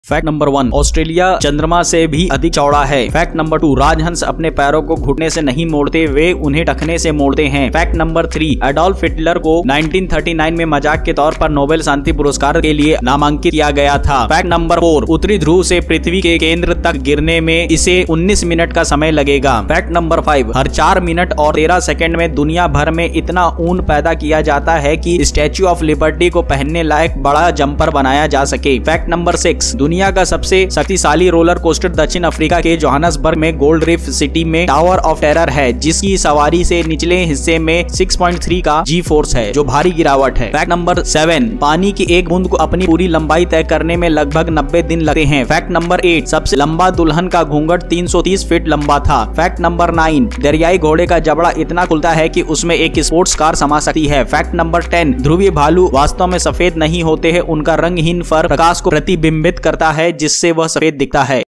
Fact number 1, Australia चंद्रमा से भी अधिक चौड़ा है। फैक्ट नंबर 2, राजहंस अपने पैरों को घुटने से नहीं मोड़ते, वे उन्हें टखने से मोड़ते हैं। फैक्ट नंबर 3, एडोल्फ हिटलर को 1939 में मजाक के तौर पर नोबेल शांति पुरस्कार के लिए नामांकित किया गया था। फैक्ट नंबर 4, उत्तरी ध्रुव से पृथ्वी के केंद्र तक गिरने में इसे 19 मिनट का समय लगेगा। फैक्ट नंबर 5, हर 4 मिनट और 13 सेकंड में दुनिया भर में इतना ऊन पैदा किया जाता है कि स्टैच्यू ऑफ लिबर्टी को पहनने लायक बड़ा जंपर बनाया जा सके। फैक्ट नंबर 6, दुनिया का सबसे शक्तिशाली रोलर कोस्टर दक्षिण अफ्रीका के जोहान्सबर्ग में गोल्ड रीफ सिटी में टावर ऑफ टेरर है, जिसकी सवारी से निचले हिस्से में 6.3 का जी फोर्स है, जो भारी गिरावट है। फैक्ट नंबर 7, पानी की एक बूंद को अपनी पूरी लंबाई तय करने में लगभग 90 दिन लगते हैं। फैक्ट नंबर 8, सबसे लंबा दुल्हन का घूंघट 330 फीट लंबा था। फैक्ट नंबर 9, दरियाई घोड़े का जबड़ा इतना खुलता है कि उसमें एक स्पोर्ट्स कार समा सकती है। फैक्ट नंबर 10, ध्रुवीय भालू वास्तव में सफेद नहीं होते हैं, उनका रंगहीन फर प्रकाश को प्रतिबिंबित करता है, जिससे वह सफेद दिखता है।